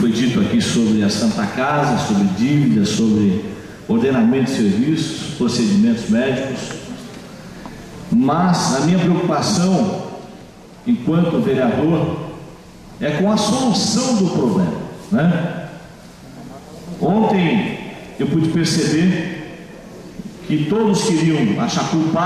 foi dito aqui sobre a Santa Casa, sobre dívidas, sobre ordenamento de serviços, procedimentos médicos, mas a minha preocupação, enquanto vereador, é com a solução do problema, né? Ontem eu pude perceber que todos queriam achar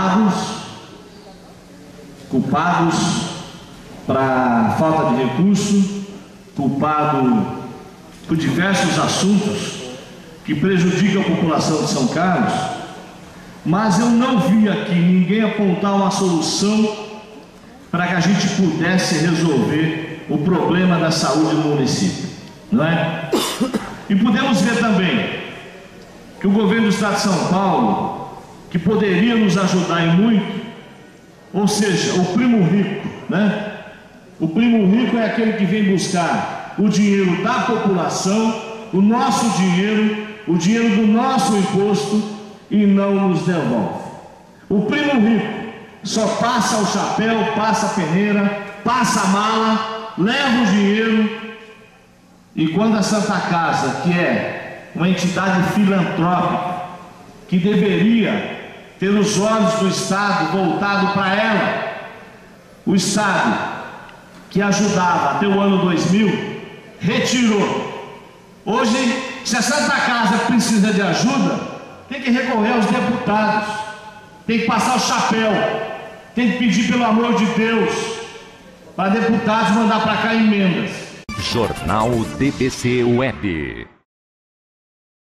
culpados para falta de recurso, culpado por diversos assuntos que prejudicam a população de São Carlos, mas eu não vi aqui ninguém apontar uma solução para que a gente pudesse resolver o problema da saúde no município, não é? E podemos ver também que o governo do estado de São Paulo, que poderia nos ajudar em muito, ou seja, o primo rico, né? O primo rico é aquele que vem buscar o dinheiro da população, o nosso dinheiro, o dinheiro do nosso imposto e não nos devolve. O primo rico só passa o chapéu, passa a peneira, passa a mala, leva o dinheiro, e quando a Santa Casa, que é uma entidade filantrópica, que deveria ter os olhos do Estado voltados para ela, o Estado que ajudava até o ano 2000, retirou. Hoje, se a Santa Casa precisa de ajuda, tem que recorrer aos deputados, tem que passar o chapéu, tem que pedir pelo amor de Deus para deputados mandar para cá emendas. Jornal DBC Web.